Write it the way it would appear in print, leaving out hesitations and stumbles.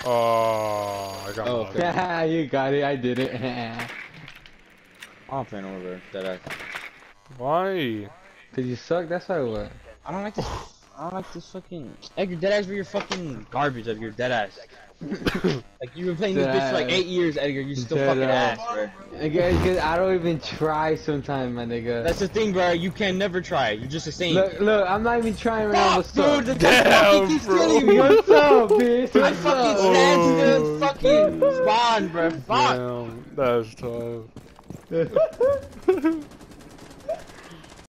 Oh, I got okay. Yeah, you got it. I did it. I'm playing over that. Why? Cause you suck. That's why. What? I don't like this. I don't like this fucking. Edgar, deadass, for your fucking garbage, Edgar, deadass. Like you've been playing this bitch for like 8 years, Edgar. You still fucking ass, bro. Cause I don't even try sometimes, my nigga. That's the thing, bro. You can never try. You're just a saint. Look, I'm not even trying right now. What's up? Dude, the fucking keeps killing me. What's up, bitch? I What's fucking up? stand to the fucking spawn, bro. Fuck. Damn, that's tough.